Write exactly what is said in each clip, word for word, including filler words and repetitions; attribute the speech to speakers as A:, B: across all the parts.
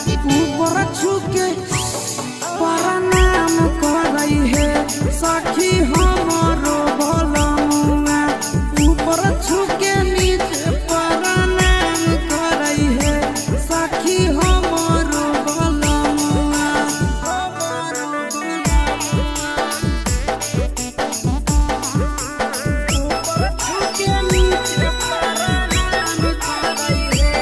A: ऊपर छुके प्रणाम करई है सखी हमरो भलमुआ। ऊपर छुके नीचे प्रणाम करई है सखी हमरो भलमुआ। ऊपर छुके नीचे प्रणाम करई है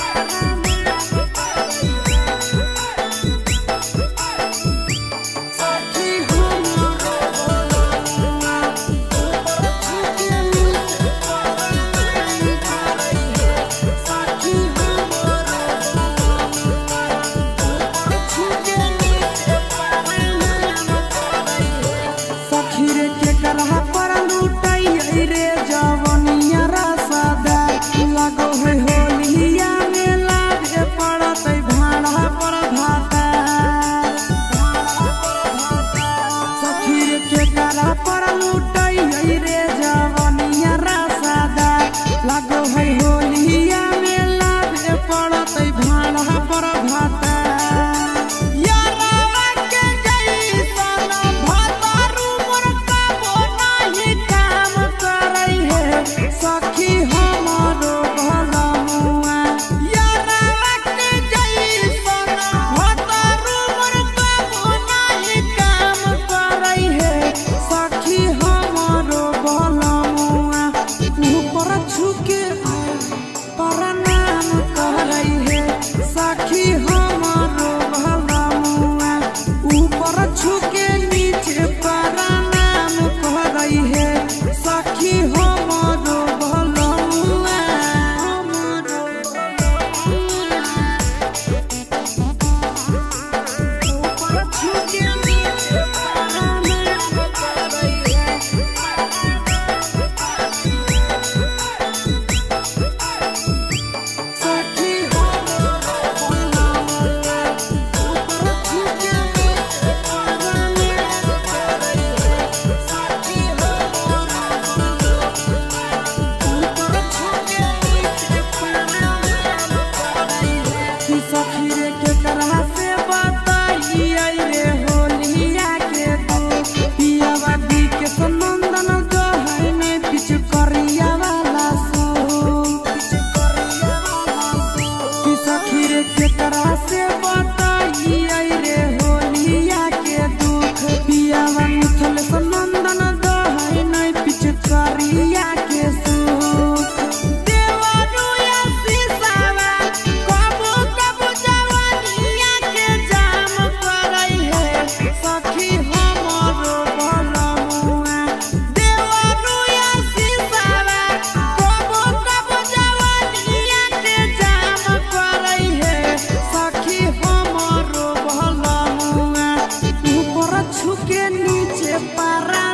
A: लागो है होलिया में लागे पड़तै भाड़ा पर भाता। यारवा के जैसन भतारू मोर कबो नाही काम करई है सखी हमरो भलमुआ। यारवा के जैसन भतारू मोर कबो नाही काम करई है सखी हमरो भलमुआ। ऊपर छुके प्रणाम करई है सखी हमरो भलमुआ। ऊपर छुके नीचे प्रणाम करई है सखी हमरो भलमुआ। ऊपर छुके नीचे प्रणाम करई है छुके नीचे पारा